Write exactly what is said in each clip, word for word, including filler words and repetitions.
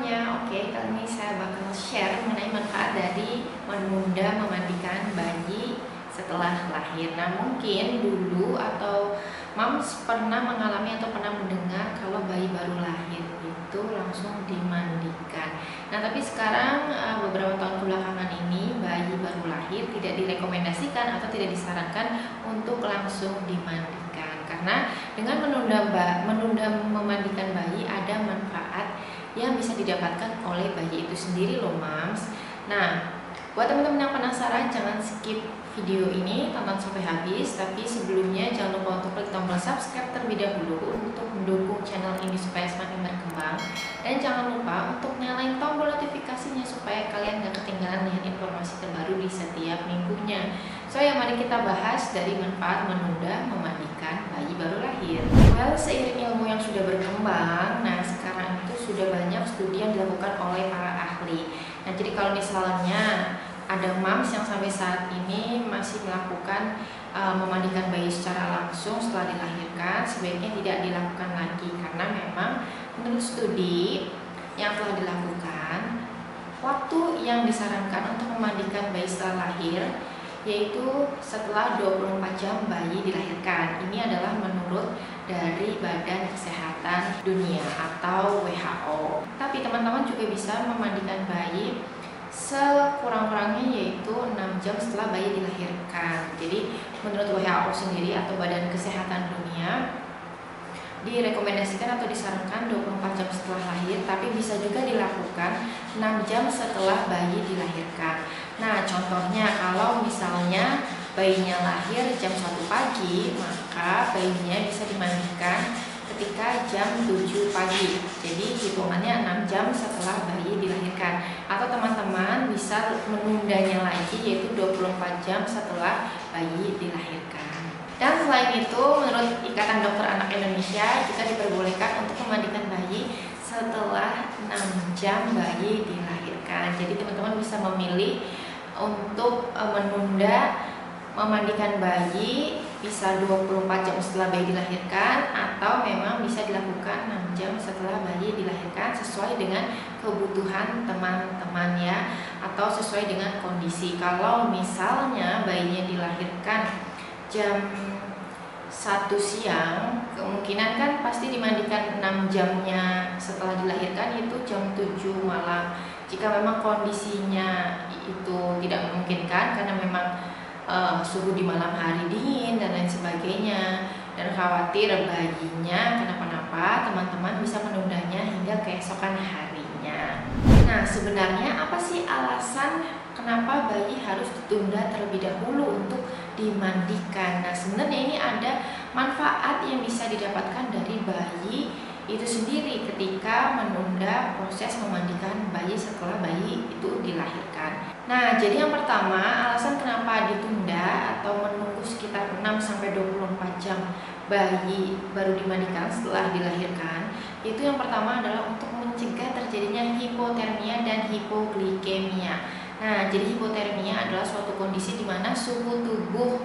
semuanya. Oke, kali ini saya bakal share mengenai manfaat dari menunda memandikan bayi setelah lahir. Nah, mungkin dulu atau moms pernah mengalami atau pernah mendengar kalau bayi baru lahir itu langsung dimandikan. Nah, tapi sekarang beberapa tahun belakangan ini bayi baru lahir tidak direkomendasikan atau tidak disarankan untuk langsung dimandikan. Karena dengan menunda menunda memandikan bayi ada manfaat yang bisa didapatkan oleh bayi itu sendiri loh, Mams. Nah, buat teman-teman yang penasaran, jangan skip video ini, tonton sampai habis. Tapi sebelumnya jangan lupa untuk klik tombol subscribe terlebih dahulu untuk mendukung channel ini supaya semakin berkembang. Dan jangan lupa untuk nyalain tombol notifikasinya supaya kalian gak ketinggalan dengan informasi terbaru di setiap minggunya. So, ya mari kita bahas dari manfaat menunda memandikan bayi baru lahir. Well, seiring ilmu yang sudah berkembang, nah sekarang itu sudah banyak studi yang dilakukan oleh para ahli. Nah, jadi kalau misalnya ada moms yang sampai saat ini masih melakukan uh, memandikan bayi secara langsung setelah dilahirkan, sebaiknya tidak dilakukan lagi karena memang menurut studi yang telah dilakukan, waktu yang disarankan untuk memandikan bayi setelah lahir yaitu setelah dua puluh empat jam bayi dilahirkan. Ini adalah menurut dari Badan Kesehatan Dunia atau W H O. Tapi teman-teman juga bisa memandikan bayi sekurang-kurangnya yaitu enam jam setelah bayi dilahirkan. Jadi menurut W H O sendiri atau Badan Kesehatan Dunia direkomendasikan atau disarankan dua puluh empat jam setelah lahir, tapi bisa juga dilakukan enam jam setelah bayi dilahirkan. Nah, contohnya kalau misalnya bayinya lahir jam satu pagi, maka bayinya bisa dimandikan ketika jam tujuh pagi. Jadi hitungannya enam jam setelah bayi dilahirkan. Atau teman-teman bisa menundanya lagi yaitu dua puluh empat jam setelah bayi dilahirkan. Dan selain itu, menurut Ikatan Dokter Anak Indonesia juga diperbolehkan untuk memandikan bayi setelah enam jam bayi dilahirkan. Jadi teman-teman bisa memilih untuk menunda memandikan bayi bisa dua puluh empat jam setelah bayi dilahirkan, atau memang bisa dilakukan enam jam setelah bayi dilahirkan sesuai dengan kebutuhan teman-teman ya, atau sesuai dengan kondisi. Kalau misalnya bayinya dilahirkan jam satu siang, kemungkinan kan pasti dimandikan enam jamnya setelah dilahirkan itu jam tujuh malam. Jika memang kondisinya itu tidak memungkinkan karena memang uh, suhu di malam hari dingin dan lain sebagainya, dan khawatir bayinya kenapa-napa, teman-teman bisa menundanya hingga keesokan harinya. Nah, sebenarnya apa sih alasan kenapa bayi harus ditunda terlebih dahulu untuk dimandikan? Nah, sebenarnya ini ada manfaat yang bisa didapatkan dari bayi itu sendiri ketika menunda proses memandikan bayi setelah bayi itu dilahirkan. Nah, jadi yang pertama, alasan kenapa ditunda atau menunggu sekitar enam sampai dua puluh empat jam bayi baru dimandikan setelah dilahirkan, itu yang pertama adalah untuk mencegah terjadinya hipotermia dan hipoglikemia. Nah, jadi hipotermia adalah suatu kondisi di mana suhu tubuh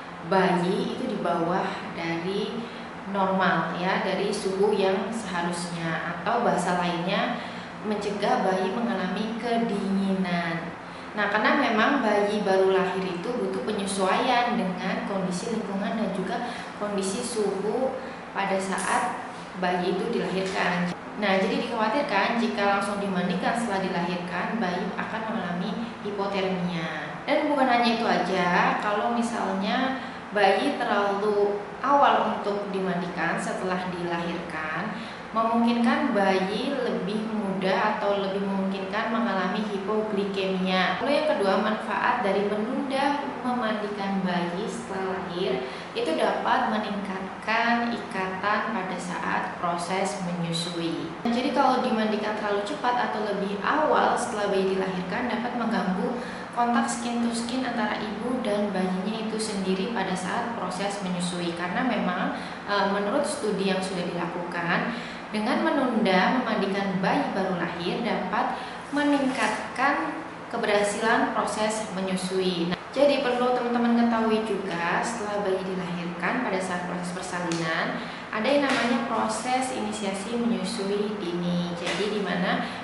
bayi itu di bawah dari normal ya, dari suhu yang seharusnya, atau bahasa lainnya mencegah bayi mengalami kedinginan. Nah, karena memang bayi baru lahir itu butuh penyesuaian dengan kondisi lingkungan dan juga kondisi suhu pada saat bayi itu dilahirkan. Nah, jadi dikhawatirkan jika langsung dimandikan setelah dilahirkan, bayi akan mengalami hipotermia. Dan bukan hanya itu aja, kalau misalnya bayi terlalu awal untuk dimandikan setelah dilahirkan, memungkinkan bayi lebih mudah atau lebih memungkinkan mengalami hipoglikemia. Lalu yang kedua, manfaat dari menunda memandikan bayi setelah lahir itu dapat meningkatkan ikatan pada saat proses menyusui. Jadi kalau dimandikan terlalu cepat atau lebih awal setelah bayi dilahirkan dapat mengganggu kontak skin to skin antara ibu dan bayinya itu sendiri pada saat proses menyusui. Karena memang e, menurut studi yang sudah dilakukan, dengan menunda memandikan bayi baru lahir dapat meningkatkan keberhasilan proses menyusui. Nah, jadi perlu teman-teman ketahui juga, setelah bayi dilahirkan pada saat proses persalinan ada yang namanya proses inisiasi menyusui dini. Jadi di mana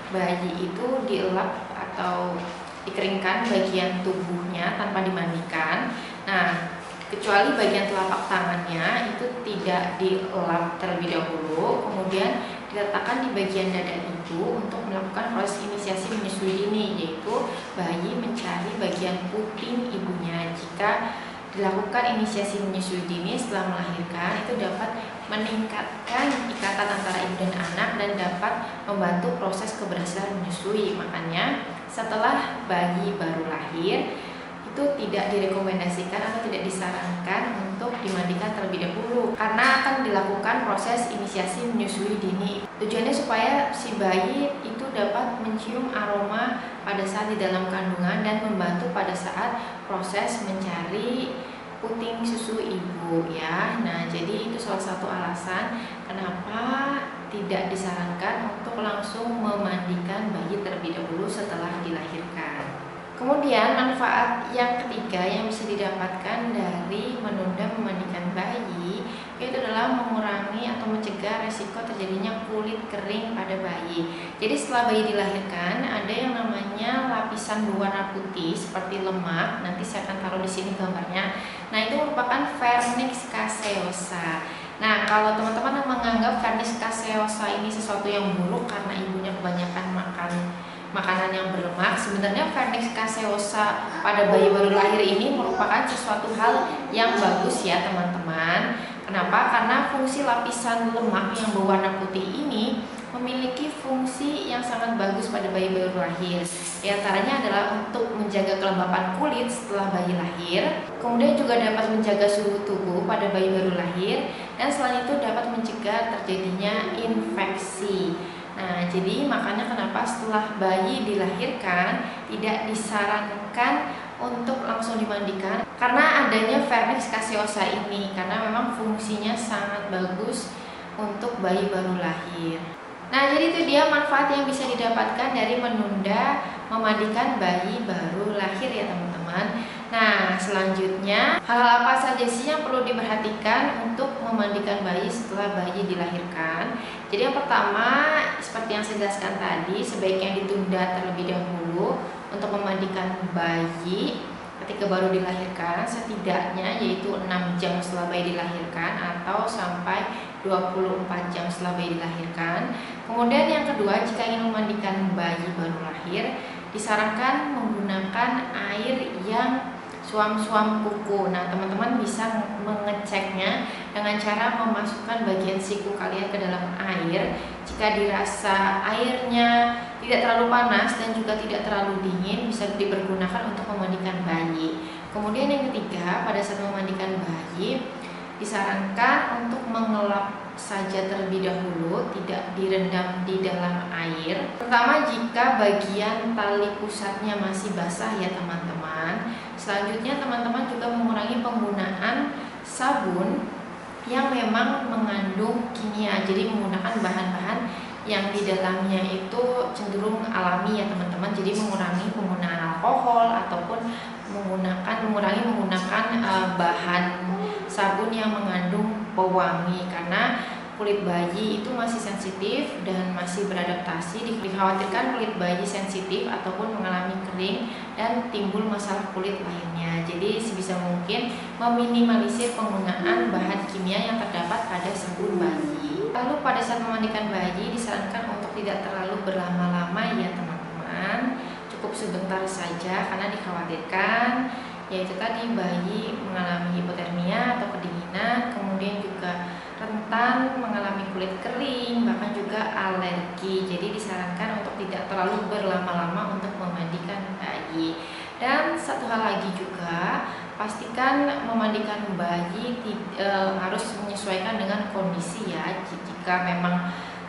bayi itu dielap atau dikeringkan bagian tubuhnya tanpa dimandikan. Nah, kecuali bagian telapak tangannya itu tidak dielap terlebih dahulu, kemudian diletakkan di bagian dada ibu untuk melakukan proses inisiasi menyusui dini, yaitu bayi mencari bagian puting ibunya. Jika dilakukan inisiasi menyusui dini setelah melahirkan, itu dapat meningkatkan ikatan antara ibu dan anak dan dapat membantu proses keberhasilan menyusui. Makanya setelah bayi baru lahir itu tidak direkomendasikan atau tidak disarankan untuk dimandikan terlebih dahulu karena akan dilakukan proses inisiasi menyusui dini. Tujuannya supaya si bayi itu dapat mencium aroma pada saat di dalam kandungan dan membantu pada saat proses mencari puting susu ibu ya. Nah, jadi itu salah satu alasan kenapa tidak disarankan untuk langsung memandikan bayi terlebih dahulu setelah dilahirkan. Kemudian manfaat yang ketiga yang bisa didapatkan dari menunda memandikan bayi itu adalah mengurangi atau mencegah resiko terjadinya kulit kering pada bayi. Jadi setelah bayi dilahirkan ada yang namanya lapisan berwarna putih seperti lemak. Nanti saya akan taruh di sini gambarnya. Nah, itu merupakan vernix caseosa. Nah, kalau teman-teman menganggap vernix caseosa ini sesuatu yang buruk karena ibunya kebanyakan makan makanan yang berlemak, sebenarnya vernix caseosa pada bayi baru lahir ini merupakan sesuatu hal yang bagus ya teman-teman. Kenapa? Karena fungsi lapisan lemak yang berwarna putih ini memiliki fungsi yang sangat bagus pada bayi baru lahir. Di antaranya adalah untuk menjaga kelembapan kulit setelah bayi lahir, kemudian juga dapat menjaga suhu tubuh pada bayi baru lahir, dan selain itu dapat mencegah terjadinya infeksi. Nah, jadi makanya kenapa setelah bayi dilahirkan tidak disarankan untuk langsung dimandikan karena adanya vernix caseosa ini, karena memang fungsinya sangat bagus untuk bayi baru lahir. Nah, jadi itu dia manfaat yang bisa didapatkan dari menunda memandikan bayi baru lahir ya teman-teman. Nah, selanjutnya hal-hal apa saja sih yang perlu diperhatikan untuk memandikan bayi setelah bayi dilahirkan? Jadi yang pertama, seperti yang saya jelaskan tadi, sebaiknya ditunda terlebih dahulu untuk memandikan bayi ketika baru dilahirkan, setidaknya yaitu enam jam setelah bayi dilahirkan atau sampai dua puluh empat jam setelah bayi dilahirkan. Kemudian yang kedua, jika ingin memandikan bayi baru lahir, disarankan menggunakan air yang suam-suam kuku. Nah, teman-teman bisa mengeceknya dengan cara memasukkan bagian siku kalian ke dalam air. Jika dirasa airnya tidak terlalu panas dan juga tidak terlalu dingin, bisa dipergunakan untuk memandikan bayi. Kemudian yang ketiga, pada saat memandikan bayi, disarankan untuk mengelap saja terlebih dahulu, tidak direndam di dalam air. Pertama, jika bagian tali pusatnya masih basah ya teman-teman. Selanjutnya teman-teman juga mengurangi penggunaan sabun yang memang mengandung kimia. Jadi menggunakan bahan-bahan yang di dalamnya itu cenderung alami ya teman-teman. Jadi mengurangi penggunaan alkohol ataupun menggunakan mengurangi menggunakan uh, bahan sabun yang mengandung pewangi, karena kulit bayi itu masih sensitif dan masih beradaptasi. Dikhawatirkan kulit bayi sensitif ataupun mengalami kering dan timbul masalah kulit lainnya. Jadi sebisa mungkin meminimalisir penggunaan bahan kimia yang terdapat pada sabun bayi. Lalu pada saat memandikan bayi disarankan untuk tidak terlalu berlama-lama ya teman-teman. Cukup sebentar saja karena dikhawatirkan yaitu tadi bayi mengalami hipotermia atau kedinginan, kemudian juga rentan mengalami kulit kering, bahkan juga alergi. Jadi disarankan untuk tidak terlalu berlama-lama untuk memandikan bayi. Dan satu hal lagi juga, pastikan memandikan bayi e, harus menyesuaikan dengan kondisi ya. Jika memang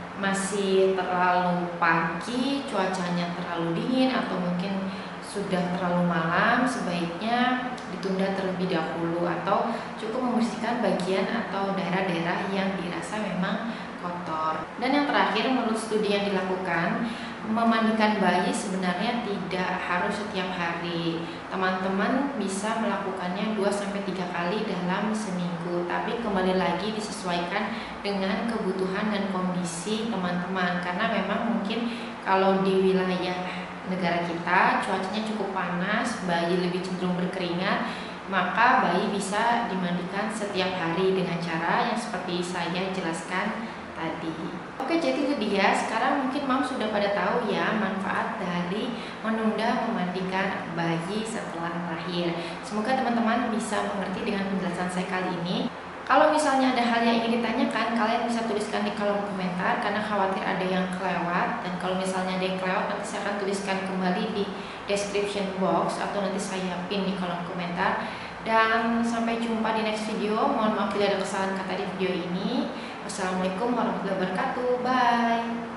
masih terlalu pagi, cuacanya terlalu dingin atau mungkin sudah terlalu malam, sebaiknya ditunda terlebih dahulu atau cukup membersihkan bagian atau daerah-daerah yang dirasa memang kotor. Dan yang terakhir, menurut studi yang dilakukan, memandikan bayi sebenarnya tidak harus setiap hari. Teman-teman bisa melakukannya dua sampai tiga kali dalam seminggu, tapi kembali lagi disesuaikan dengan kebutuhan dan kondisi teman-teman, karena memang mungkin kalau di wilayah negara kita cuacanya cukup panas, bayi lebih cenderung berkeringat, maka bayi bisa dimandikan setiap hari dengan cara yang seperti saya jelaskan tadi. Oke, jadi itu dia. Sekarang mungkin Mam sudah pada tahu ya manfaat dari menunda memandikan bayi setelah lahir. Semoga teman-teman bisa mengerti dengan penjelasan saya kali ini. Kalau misalnya ada hal yang ingin ditanyakan, kalian bisa tuliskan di kolom komentar karena khawatir ada yang kelewat. Dan kalau misalnya ada yang kelewat, nanti saya akan tuliskan kembali di description box atau nanti saya pin di kolom komentar. Dan sampai jumpa di next video. Mohon maaf bila ada kesalahan kata di video ini. Wassalamualaikum warahmatullahi wabarakatuh. Bye.